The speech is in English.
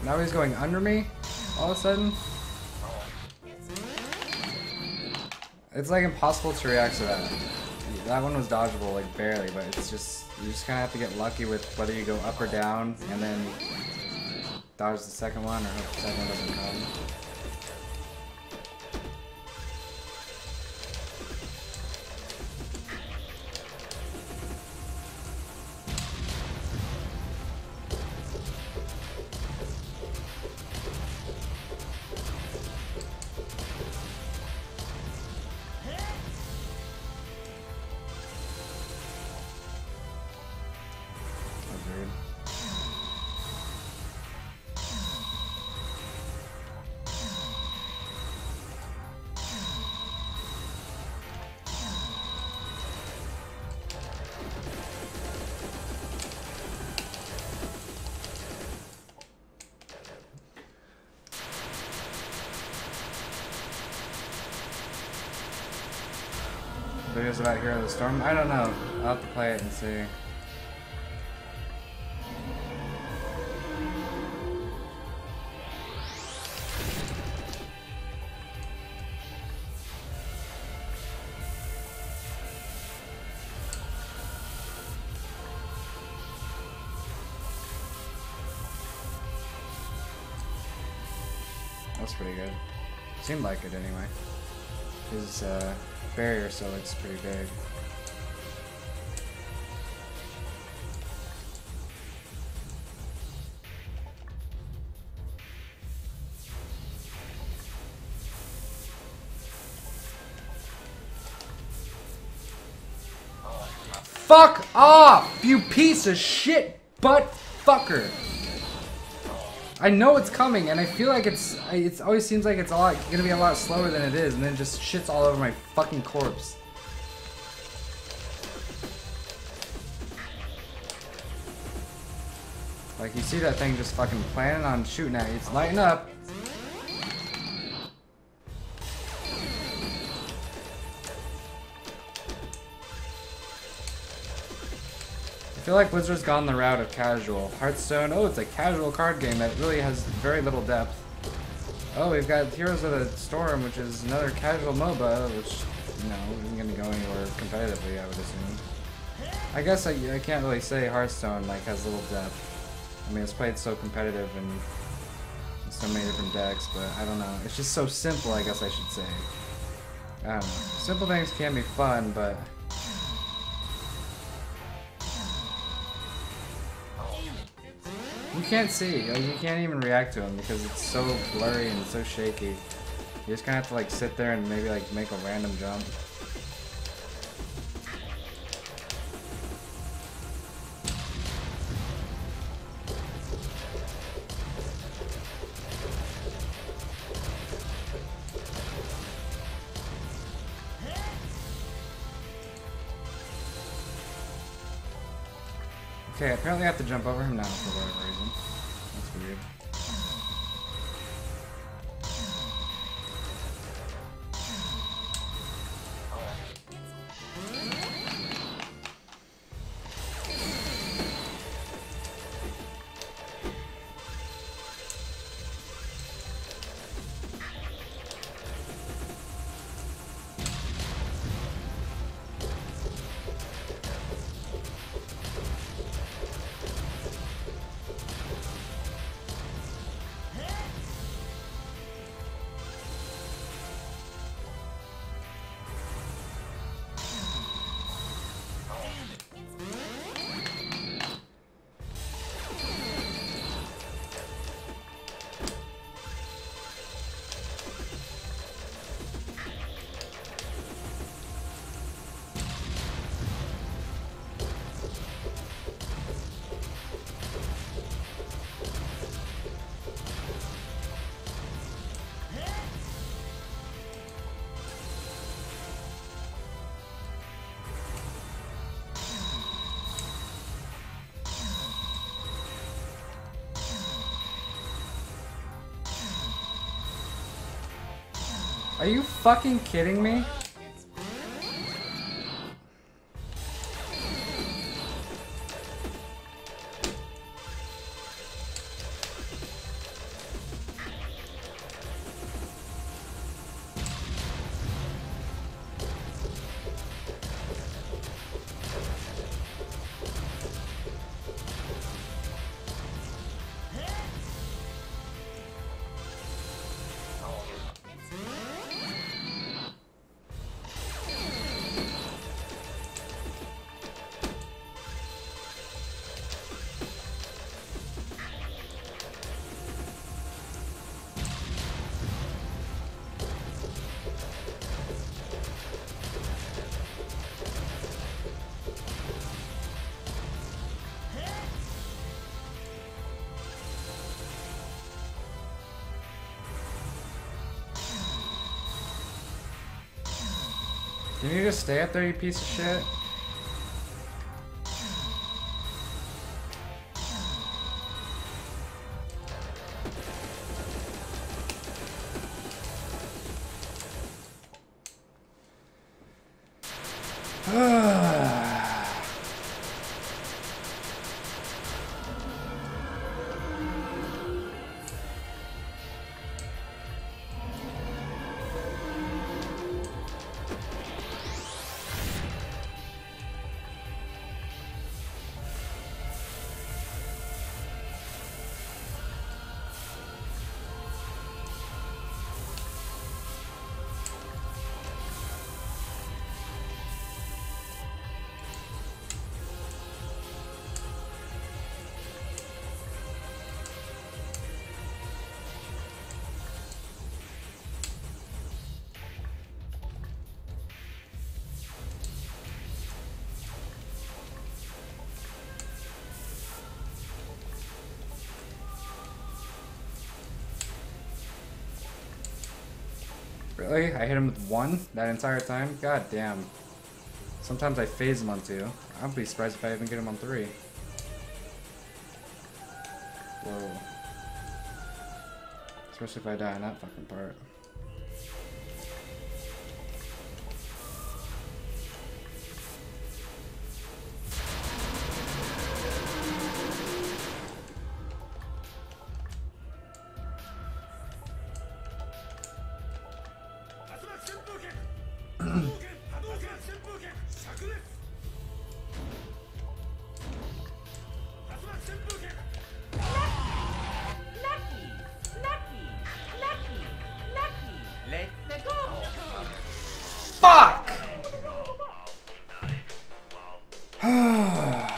Now he's going under me all of a sudden. It's like impossible to react to that. That one was dodgeable, like barely, but it's just, you just kind of have to get lucky with whether you go up or down and then dodge the second one or hope the second one doesn't come. Videos about Hero of the Storm? I don't know. I'll have to play it and see. That's pretty good. Seemed like it anyway. His barrier still looks pretty big. Fuck off, you piece of shit butt fucker! I know it's coming, and I feel like it always seems like it's gonna be a lot slower than it is, and then just shits all over my fucking corpse. Like, you see that thing just fucking planning on shooting at you. It's lighting up. I feel like Blizzard's gone the route of casual. Hearthstone, oh, it's a casual card game that really has very little depth. Oh, we've got Heroes of the Storm, which is another casual MOBA, which, you know, isn't going to go anywhere competitively, I would assume. I guess I can't really say Hearthstone, like, has little depth. I mean, it's played so competitive and so many different decks, but I don't know. It's just so simple, I guess I should say. I don't know. Simple things can be fun, but... You can't see, like, you can't even react to them because it's so blurry and so shaky. You just kind of have to like sit there and maybe like make a random jump. Okay, apparently I have to jump over him now for whatever reason. That's weird. Are you fucking kidding me? Can you just stay up there, you piece of shit? Really? I hit him with 1 that entire time? God damn. Sometimes I phase him on 2. I'd be surprised if I even get him on 3. Whoa. Especially if I die in that fucking part. Fuck!